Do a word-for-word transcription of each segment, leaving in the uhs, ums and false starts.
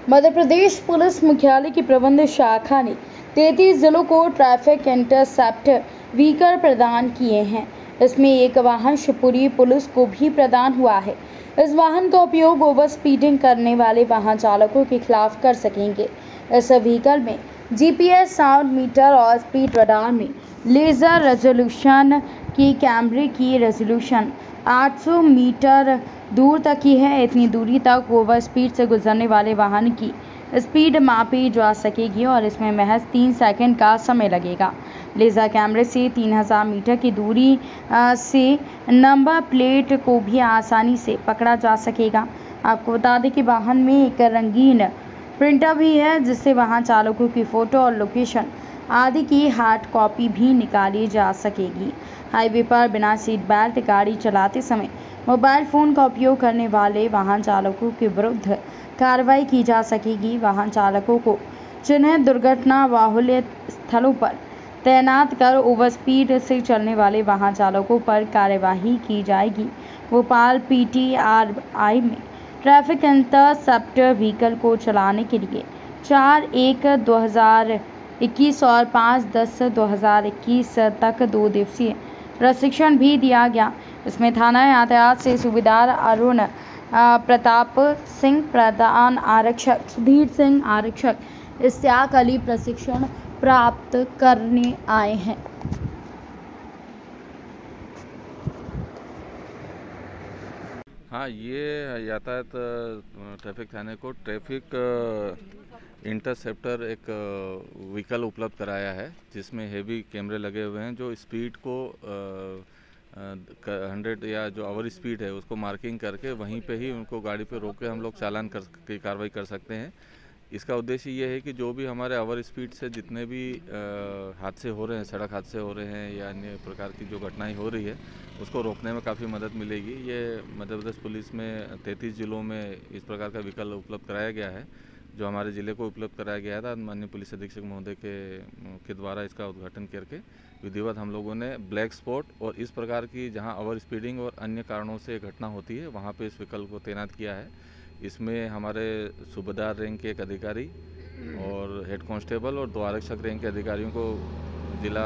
Madhya Pradesh police मुख्यालय की प्रबंध शाखा ने तैंतीस जिलों को ट्रैफिक इंटरसेप्ट व्हीकल प्रदान किए हैं। इसमें एक वाहन शिवपुरी पुलिस को भी प्रदान हुआ है। इस वाहन का उपयोग ओवर स्पीडिंग करने वाले वाहन चालकों के खिलाफ कर सकेंगे। इस व्हीकल में जीपीएस, साउंड मीटर और स्पीड रडार में लेजर रेजोल्यूशन की कैमरे की रेजोल्यूशन आठ सौ मीटर दूर तक की है। इतनी दूरी तक ओवर स्पीड से गुजरने वाले वाहन की स्पीड मापी जा सकेगी और इसमें महज तीन सेकंड का समय लगेगा। लेजर कैमरे से तीन हज़ार मीटर की दूरी से नंबर प्लेट को भी आसानी से पकड़ा जा सकेगा। आपको बता दें कि वाहन में एक रंगीन प्रिंटर भी है, जिससे वाहन चालकों की फ़ोटो और लोकेशन आदि की हार्ड कॉपी भी निकाली जा सकेगी। हाईवे पर बिना सीट बेल्ट गाड़ी चलाते समय मोबाइल फ़ोन का उपयोग करने वाले वाहन चालकों के विरुद्ध कार्रवाई की जा सकेगी। वाहन चालकों को चिन्हित दुर्घटना बाहुल्य स्थलों पर तैनात कर ओवर स्पीड से चलने वाले वाहन चालकों पर कार्यवाही की जाएगी। भोपाल पीटीआरआई में ट्रैफिक इंटरसेप्ट व्हीकल को चलाने के लिए चार एक दो हज़ार इक्कीस और पाँच दस दो हज़ार इक्कीस तक दो दिवसीय प्रशिक्षण भी दिया गया। इसमें थाना यातायात से सूबेदार अरुण प्रताप सिंह, प्रधान आरक्षक सुधीर सिंह, आरक्षक इश्तियाक अली प्रशिक्षण प्राप्त करने आए हैं। हाँ, ये यातायात ट्रैफिक थाने को ट्रैफिक इंटरसेप्टर एक व्हीकल उपलब्ध कराया है, जिसमें हेवी कैमरे लगे हुए हैं जो स्पीड को हंड्रेड या जो आवर स्पीड है उसको मार्किंग करके वहीं पे ही उनको गाड़ी पे रोक के हम लोग चालान कर की कार्रवाई कर सकते हैं। इसका उद्देश्य ये है कि जो भी हमारे आवर स्पीड से जितने भी हादसे हो रहे हैं, सड़क हादसे हो रहे हैं या अन्य प्रकार की जो घटनाएं हो रही है, उसको रोकने में काफ़ी मदद मिलेगी। ये मध्य प्रदेश पुलिस में तैंतीस जिलों में इस प्रकार का व्हीकल उपलब्ध कराया गया है, जो हमारे ज़िले को उपलब्ध कराया गया था। माननीय पुलिस अधीक्षक महोदय के के द्वारा इसका उद्घाटन करके विधिवत हम लोगों ने ब्लैक स्पॉट और इस प्रकार की जहां ओवर स्पीडिंग और अन्य कारणों से घटना होती है वहां पे इस व्हीकल को तैनात किया है। इसमें हमारे सूबेदार रैंक के एक अधिकारी और हेड कांस्टेबल और दो आरक्षक रैंक के अधिकारियों को जिला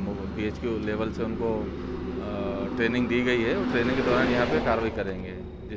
पीएचक्यू लेवल से उनको ट्रेनिंग दी गई है और ट्रेनिंग के दौरान यहाँ पे कार्रवाई करेंगे।